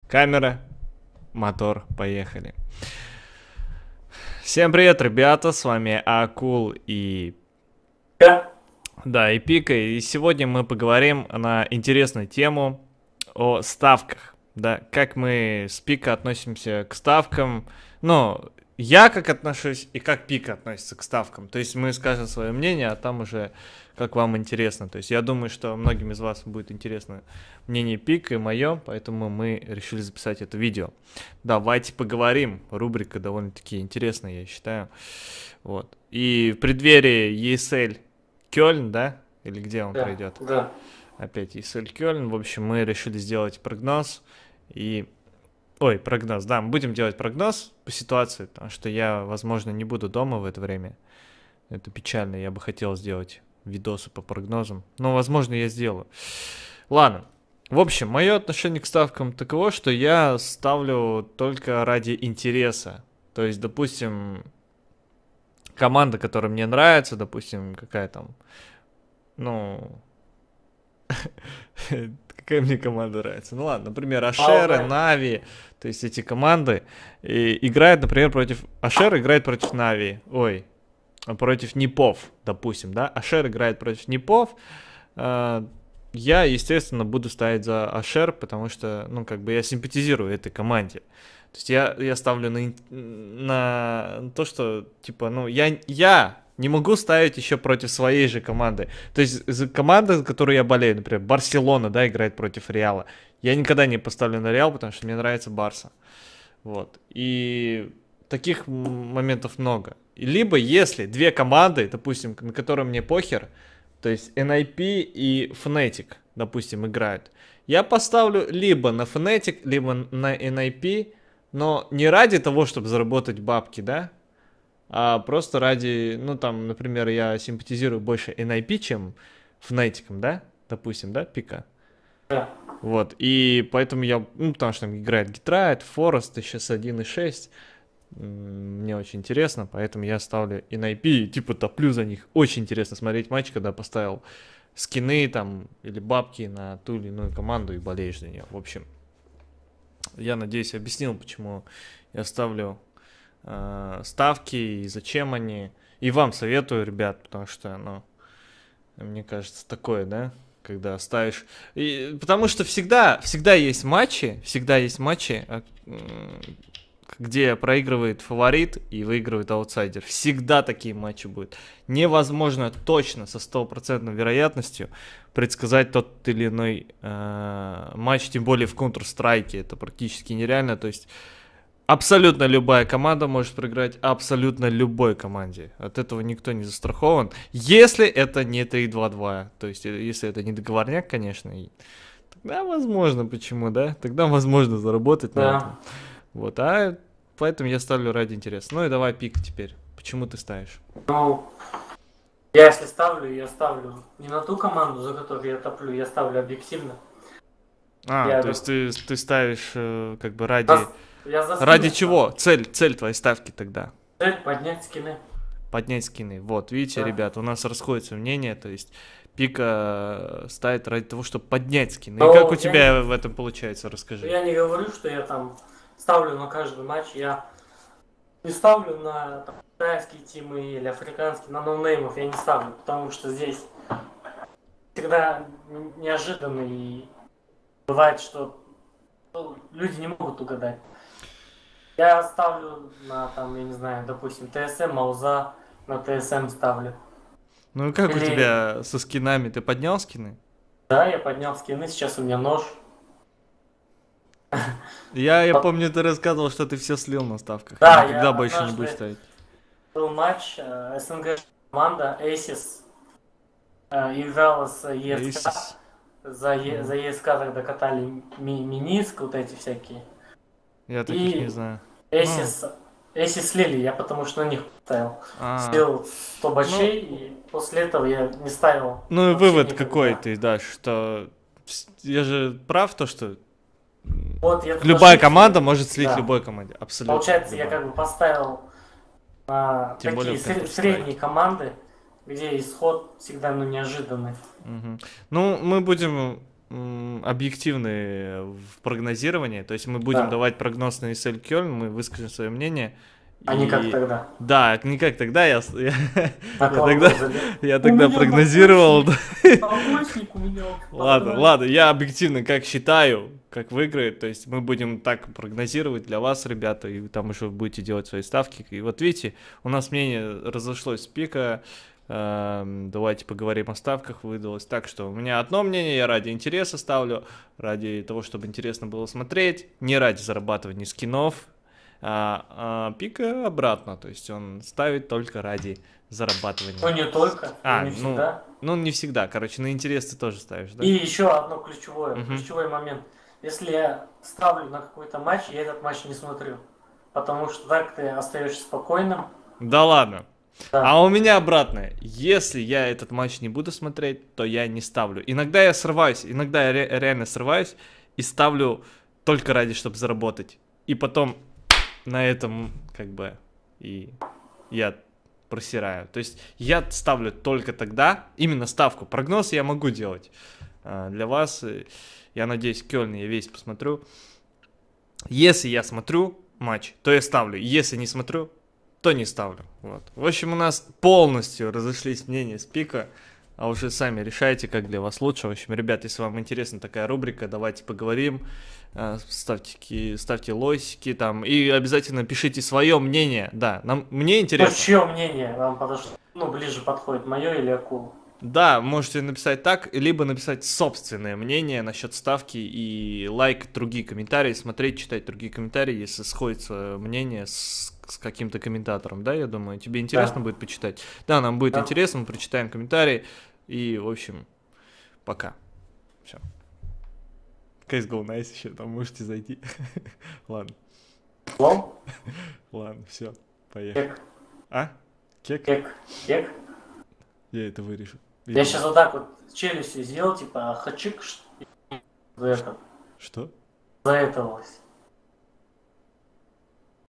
Камера, мотор, поехали. Всем привет, ребята, с вами Акул и... Да, и Пика, и сегодня мы поговорим на интересную тему о ставках. Да, как мы с Пика относимся к ставкам, ну, я как отношусь и как Пика относится к ставкам. То есть мы скажем свое мнение, а там уже как вам интересно. То есть я думаю, что многим из вас будет интересно мнение Пика и мое, поэтому мы решили записать это видео. Давайте поговорим. Рубрика довольно-таки интересная, я считаю. Вот. И в преддверии ESL Кёльн, да? Или где он пройдет? Да. Опять ESL Кёльн. В общем, мы решили сделать прогноз. Ой, прогноз, да, мы будем делать прогноз по ситуации, потому что я, возможно, не буду дома в это время. Это печально, я бы хотел сделать видосы по прогнозам. Но, возможно, я сделаю. Ладно. В общем, мое отношение к ставкам таково, что я ставлю только ради интереса. То есть, допустим, команда, которая мне нравится, допустим, какая там, ну... Какая мне команда нравится? Ну ладно, например, Ашеры, Нави, то есть эти команды играют, например, против... Ашер играет против Нави, ой, против Непов, допустим, да? Ашер играет против Непов, я, естественно, буду ставить за Ашер, потому что, ну, как бы я симпатизирую этой команде. То есть я ставлю на то, что, типа, ну, я не могу ставить еще против своей же команды. То есть команда, за которую я болею, например, Барселона, да, играет против Реала. Я никогда не поставлю на Реал, потому что мне нравится Барса. Вот. И таких моментов много. Либо если две команды, допустим, на которые мне похер, то есть NIP и Fnatic, допустим, играют, я поставлю либо на Fnatic, либо на NIP, но не ради того, чтобы заработать бабки, да, а просто ради, ну там, например, я симпатизирую больше NIP, чем Fnatic, да, допустим, да, Пика. Да. Вот, и поэтому я, ну, потому что там играет Гитрайт, Форест, сейчас 1.6, мне очень интересно, поэтому я ставлю NIP, и типа топлю за них. Очень интересно смотреть матч, когда поставил скины там или бабки на ту или иную команду и болеешь за нее. В общем, я надеюсь, объяснил, почему я ставлю ставки и зачем они. И вам советую, ребят, потому что, ну, мне кажется, такое, да, когда ставишь... потому что всегда есть матчи, где проигрывает фаворит и выигрывает аутсайдер. Всегда такие матчи будут. Невозможно точно, со 100% вероятностью предсказать тот или иной матч, тем более в Counter-Strike. Это практически нереально, то есть... Абсолютно любая команда может проиграть абсолютно любой команде. От этого никто не застрахован. Если это не 3-2-2. То есть, если это не договорняк, конечно. Тогда возможно, почему, да? Тогда возможно заработать на этом. Вот, а поэтому я ставлю ради интереса. Ну и давай, Пик, теперь. Почему ты ставишь? Ну, я если ставлю, я ставлю не на ту команду, за которую я топлю, я ставлю объективно. То есть ты ставишь как бы ради... Ради чего? Цель твоей ставки тогда? Цель поднять скины. Поднять скины. Вот, видите, ребята, у нас расходятся мнения, то есть Пика ставит ради того, чтобы поднять скины. И как у тебя в этом получается, расскажи. Я не говорю, что я там ставлю на каждый матч, я не ставлю на китайские тимы или африканские, на ноунеймов я не ставлю, потому что здесь всегда неожиданно и бывает, что люди не могут угадать. Я ставлю на, там, я не знаю, допустим, ТСМ, Мауза, на ТСМ ставлю. Ну и как у тебя со скинами? Ты поднял скины? Да, я поднял скины, сейчас у меня нож. Я помню, ты рассказывал, что ты все слил на ставках. Да, никогда больше не будешь ставить. Был матч, СНГ команда, Aces, играла с ЕСК. За ЕСК тогда катали миниск, вот эти всякие. Я таких не знаю. Эсис слили, я потому что на них поставил. Слил 100 бачей, и после этого я не ставил. Ну и вывод какой ты дашь, что я же прав, то что вот, любая команда может слить любой команде. Абсолютно. Получается, я как бы поставил на такие средние команды, где исход всегда неожиданный. Ну, мы будем объективны в прогнозировании. То есть мы будем давать прогноз на ESL Кёльн, мы выскажем свое мнение. А не как тогда. Да, не как тогда. Я тогда прогнозировал. Ладно, я объективно как считаю, как выиграет. То есть мы будем так прогнозировать для вас, ребята, и там еще будете делать свои ставки. И вот видите, у нас мнение разошлось с пика. Давайте поговорим о ставках. Выдалось так, что у меня одно мнение, я ради интереса ставлю, ради того, чтобы интересно было смотреть, не ради зарабатывания скинов. Пика обратно, то есть он ставит только ради зарабатывания. Ну не только, не всегда. Ну не всегда, короче, на интерес ты тоже ставишь, да? И еще одно ключевой момент. Если я ставлю на какой-то матч, я этот матч не смотрю, потому что так ты остаешься спокойным. Да ладно. Да. А у меня обратное. Если я этот матч не буду смотреть, то я не ставлю. Иногда я срываюсь, иногда я реально срываюсь и ставлю только ради, чтобы заработать. И потом на этом как бы и я просираю. То есть я ставлю только тогда, именно ставку. Прогноз я могу делать для вас. Я надеюсь, Кёльн я весь посмотрю. Если я смотрю матч, то я ставлю. Если не смотрю, то не ставлю. Вот. В общем, у нас полностью разошлись мнения с пика. А уже сами решайте, как для вас лучше. В общем, ребят, если вам интересна такая рубрика, давайте поговорим. Ставьте лойсики там. И обязательно пишите свое мнение. Да, мне интересно. Чье мнение вам подошло? Ближе подходит, мое или акулу? Да, можете написать так, либо написать собственное мнение насчет ставки и лайк другие комментарии, смотреть, читать другие комментарии, если сходится мнение с каким-то комментатором, да, я думаю, тебе интересно будет почитать. Да, нам будет интересно, мы прочитаем комментарии, и, в общем, пока. Все. CSGO Nice еще, там можете зайти. Ладно. Ладно, все, поехали. Кек? Кек? Я это вырежу. Я сейчас вот так вот челюстью сделал, типа, хачик, Что? заэтовалось.